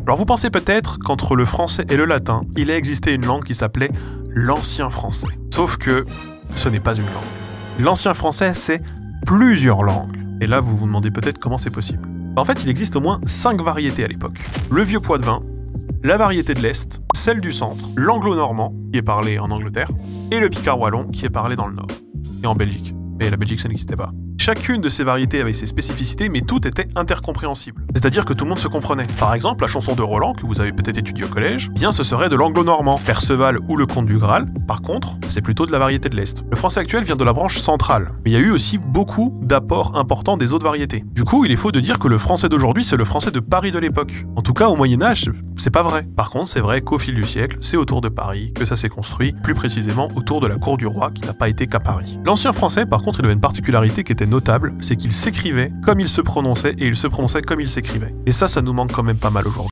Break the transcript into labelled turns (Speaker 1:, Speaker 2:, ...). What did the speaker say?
Speaker 1: Alors vous pensez peut-être qu'entre le français et le latin, il a existé une langue qui s'appelait l'ancien français. Sauf que ce n'est pas une langue. L'ancien français, c'est plusieurs langues. Et là, vous vous demandez peut-être comment c'est possible. En fait, il existe au moins 5 variétés à l'époque. Le vieux poitevin, la variété de l'Est, celle du centre, l'anglo-normand, qui est parlé en Angleterre, et le picard wallon, qui est parlé dans le nord, et en Belgique. Mais la Belgique, ça n'existait pas. Chacune de ces variétés avait ses spécificités, mais toutes étaient intercompréhensibles. C'est-à-dire que tout le monde se comprenait. Par exemple, la chanson de Roland, que vous avez peut-être étudiée au collège, bien ce serait de l'anglo-normand. Perceval ou le Comte du Graal, par contre, c'est plutôt de la variété de l'Est. Le français actuel vient de la branche centrale, mais il y a eu aussi beaucoup d'apports importants des autres variétés. Du coup, il est faux de dire que le français d'aujourd'hui, c'est le français de Paris de l'époque. En tout cas, au Moyen-Âge, c'est pas vrai. Par contre, c'est vrai qu'au fil du siècle, c'est autour de Paris que ça s'est construit, plus précisément autour de la cour du roi, qui n'a pas été qu'à Paris. L'ancien français, par contre, il avait une particularité qui était notable, c'est qu'il s'écrivait comme il se prononçait et il se prononçait comme il s'écrivait. Et ça nous manque quand même pas mal aujourd'hui.